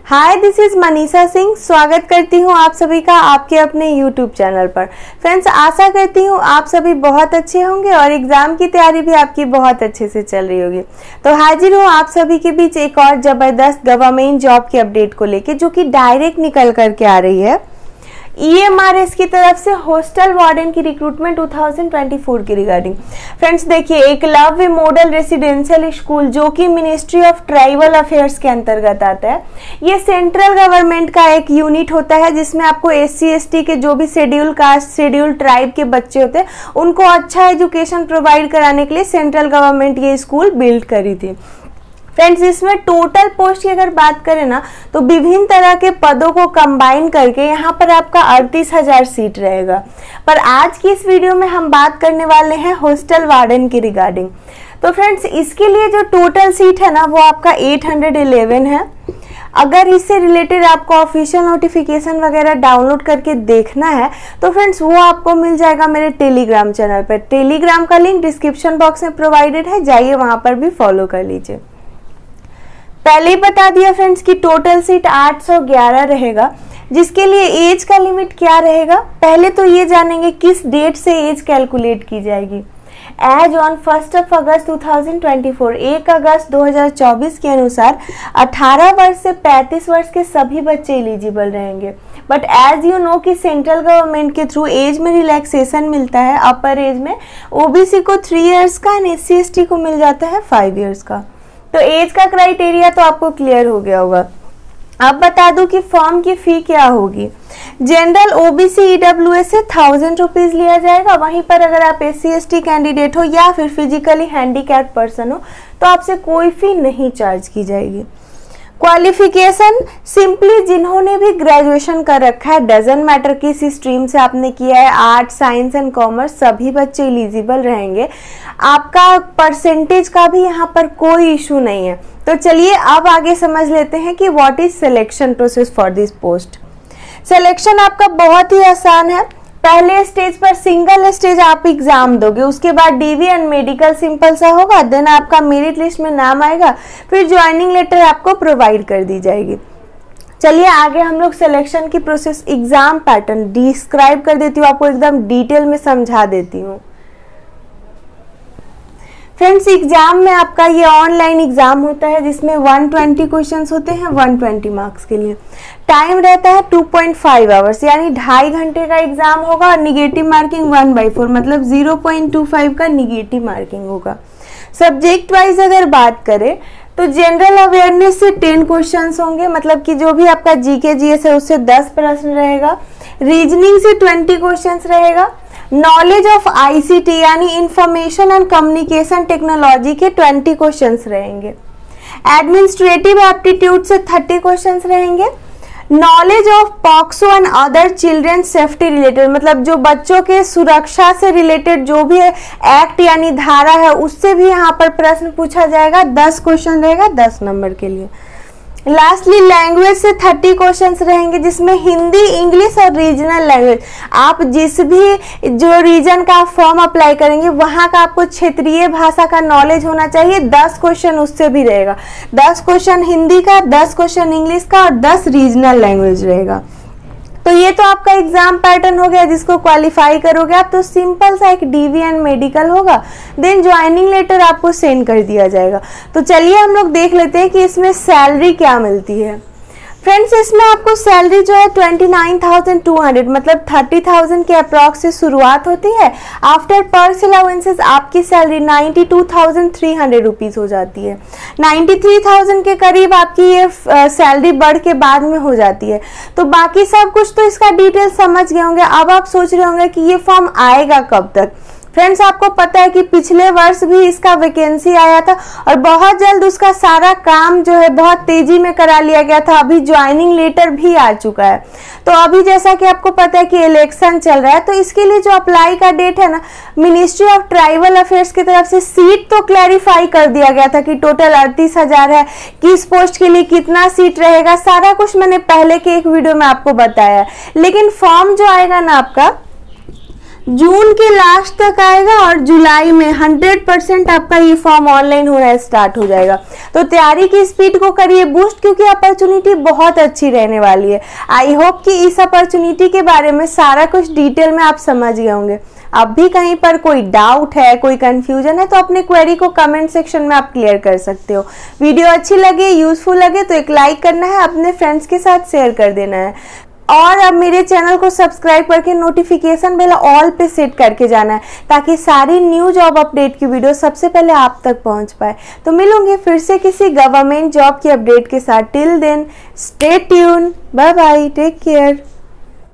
Hi, this is Manisha Singh. स्वागत करती हूँ आप सभी का आपके अपने यूट्यूब चैनल पर। फ्रेंड्स, आशा करती हूँ आप सभी बहुत अच्छे होंगे और एग्जाम की तैयारी भी आपकी बहुत अच्छे से चल रही होगी। तो हाजिर हूँ आप सभी के बीच एक और जबरदस्त गवर्नमेंट जॉब की अपडेट को लेके, जो कि डायरेक्ट निकल करके आ रही है EMRS की तरफ से हॉस्टल वार्डन की रिक्रूटमेंट 2024 की रिगार्डिंग। फ्रेंड्स देखिए, एकलव्य मॉडल रेसिडेंशियल स्कूल जो कि मिनिस्ट्री ऑफ ट्राइबल अफेयर्स के अंतर्गत आता है, ये सेंट्रल गवर्नमेंट का एक यूनिट होता है जिसमें आपको SC ST के जो भी शेड्यूल कास्ट शेड्यूल ट्राइब के बच्चे होते हैं उनको अच्छा एजुकेशन प्रोवाइड कराने के लिए सेंट्रल गवर्नमेंट ये स्कूल बिल्ड करी थी। फ्रेंड्स, इसमें टोटल पोस्ट की अगर बात करें ना तो विभिन्न तरह के पदों को कंबाइन करके यहाँ पर आपका 38,000 सीट रहेगा। पर आज की इस वीडियो में हम बात करने वाले हैं हॉस्टल वार्डन की रिगार्डिंग। तो फ्रेंड्स, इसके लिए जो टोटल सीट है ना वो आपका 811 है। अगर इससे रिलेटेड आपको ऑफिशियल नोटिफिकेशन वगैरह डाउनलोड करके देखना है तो फ्रेंड्स वो आपको मिल जाएगा मेरे टेलीग्राम चैनल पर। टेलीग्राम का लिंक डिस्क्रिप्शन बॉक्स में प्रोवाइडेड है, जाइए वहां पर भी फॉलो कर लीजिए। पहले ही बता दिया फ्रेंड्स कि टोटल सीट 811 रहेगा, जिसके लिए एज का लिमिट क्या रहेगा। पहले तो ये जानेंगे किस डेट से एज कैलकुलेट की जाएगी। एज ऑन 1 अगस्त 2024, 1 अगस्त 2024 के अनुसार 18 वर्ष से 35 वर्ष के सभी बच्चे एलिजिबल रहेंगे। बट एज यू नो कि सेंट्रल गवर्नमेंट के थ्रू एज में रिलैक्सेशन मिलता है। अपर एज में OBC को 3 इयर्स का एंड SC ST को मिल जाता है 5 इयर्स का। तो एज का क्राइटेरिया तो आपको क्लियर हो गया होगा। अब बता दूं कि फॉर्म की फी क्या होगी। जनरल OBC EWS से 1000 रुपीज लिया जाएगा। वहीं पर अगर आप SC ST कैंडिडेट हो या फिर फिजिकली हैंडीकैप्ड पर्सन हो तो आपसे कोई फी नहीं चार्ज की जाएगी। क्वालिफिकेशन सिंपली जिन्होंने भी ग्रेजुएशन कर रखा है, डजंट मैटर किस स्ट्रीम से आपने किया है, आर्ट साइंस एंड कॉमर्स, सभी बच्चे एलिजिबल रहेंगे। आपका परसेंटेज का भी यहाँ पर कोई इशू नहीं है। तो चलिए अब आगे समझ लेते हैं कि what is selection process for this post. Selection आपका बहुत ही आसान है। पहले स्टेज पर सिंगल स्टेज आप एग्जाम दोगे, उसके बाद DV एंड मेडिकल सिंपल सा होगा, देन आपका मेरिट लिस्ट में नाम आएगा, फिर ज्वाइनिंग लेटर आपको प्रोवाइड कर दी जाएगी। चलिए आगे हम लोग सिलेक्शन की प्रोसेस, एग्जाम पैटर्न डिस्क्राइब कर देती हूँ, आपको एकदम डिटेल में समझा देती हूँ। फ्रेंड्स, एग्जाम में आपका ये ऑनलाइन एग्जाम होता है जिसमें 120 क्वेश्चंस होते हैं 120 मार्क्स के लिए। टाइम रहता है 2.5 आवर्स, यानी 2.5 घंटे का एग्जाम होगा और निगेटिव मार्किंग 1/4 मतलब 0.25 का निगेटिव मार्किंग होगा। सब्जेक्ट वाइज अगर बात करें तो जनरल अवेयरनेस से 10 क्वेश्चंस होंगे, मतलब कि जो भी आपका GK GS है उससे 10 प्रश्न रहेगा। रीजनिंग से 20 क्वेश्चंस रहेगा। नॉलेज ऑफ ICT यानी इंफॉर्मेशन एंड कम्युनिकेशन टेक्नोलॉजी के 20 क्वेश्चंस रहेंगे। एडमिनिस्ट्रेटिव एप्टीट्यूड से 30 क्वेश्चंस रहेंगे। Knowledge of POCSO and other children safety related, मतलब जो बच्चों के सुरक्षा से रिलेटेड जो भी एक्ट यानी धारा है उससे भी यहाँ पर प्रश्न पूछा जाएगा। 10 क्वेश्चन रहेगा 10 नंबर के लिए। लास्टली लैंग्वेज से 30 क्वेश्चंस रहेंगे, जिसमें हिंदी, इंग्लिश और रीजनल लैंग्वेज, आप जिस भी जो रीजन का फॉर्म अप्लाई करेंगे वहां का आपको क्षेत्रीय भाषा का नॉलेज होना चाहिए। 10 क्वेश्चन उससे भी रहेगा। 10 क्वेश्चन हिंदी का, 10 क्वेश्चन इंग्लिश का और 10 रीजनल लैंग्वेज रहेगा। तो ये तो आपका एग्जाम पैटर्न हो गया जिसको क्वालिफाई करोगे आप तो सिंपल सा एक DV एंड मेडिकल होगा, देन ज्वाइनिंग लेटर आपको सेंड कर दिया जाएगा। तो चलिए हम लोग देख लेते हैं कि इसमें सैलरी क्या मिलती है। फ्रेंड्स, इसमें आपको सैलरी जो है 29,200 मतलब 30,000 के अप्रॉक्स से शुरुआत होती है। आफ्टर पर्स अलाउंसेस आपकी सैलरी 92,300 रुपीज हो जाती है। 93,000 के करीब आपकी ये सैलरी बढ़ के बाद में हो जाती है। तो बाकी सब कुछ तो इसका डिटेल समझ गए होंगे। अब आप सोच रहे होंगे कि ये फॉर्म आएगा कब तक। फ्रेंड्स, आपको पता है कि पिछले वर्ष भी इसका वैकेंसी आया था और बहुत जल्द उसका सारा काम जो है बहुत तेजी में करा लिया गया था। अभी ज्वाइनिंग लेटर भी आ चुका है। तो अभी जैसा कि आपको पता है कि इलेक्शन चल रहा है, तो इसके लिए जो अप्लाई का डेट है ना, मिनिस्ट्री ऑफ ट्राइबल अफेयर्स की तरफ से सीट तो क्लैरिफाई कर दिया गया था कि टोटल 38,000 है, किस पोस्ट के लिए कितना सीट रहेगा, सारा कुछ मैंने पहले के एक वीडियो में आपको बताया। लेकिन फॉर्म जो आएगा ना आपका जून के लास्ट तक आएगा और जुलाई में 100% आपका ये फॉर्म ऑनलाइन होना स्टार्ट हो जाएगा। तो तैयारी की स्पीड को करिए बूस्ट, क्योंकि अपॉर्चुनिटी बहुत अच्छी रहने वाली है। आई होप कि इस अपॉर्चुनिटी के बारे में सारा कुछ डिटेल में आप समझ गए होंगे। अब भी कहीं पर कोई डाउट है, कोई कंफ्यूजन है, तो अपने क्वेरी को कमेंट सेक्शन में आप क्लियर कर सकते हो। वीडियो अच्छी लगे, यूजफुल लगे तो एक लाइक करना है, अपने फ्रेंड्स के साथ शेयर कर देना है और अब मेरे चैनल को सब्सक्राइब करके नोटिफिकेशन बेल ऑल पे सेट करके जाना है, ताकि सारी न्यू जॉब अपडेट की वीडियो सबसे पहले आप तक पहुंच पाए। तो मिलूंगे फिर से किसी गवर्नमेंट जॉब की अपडेट के साथ। Till then stay tuned, bye bye, take care.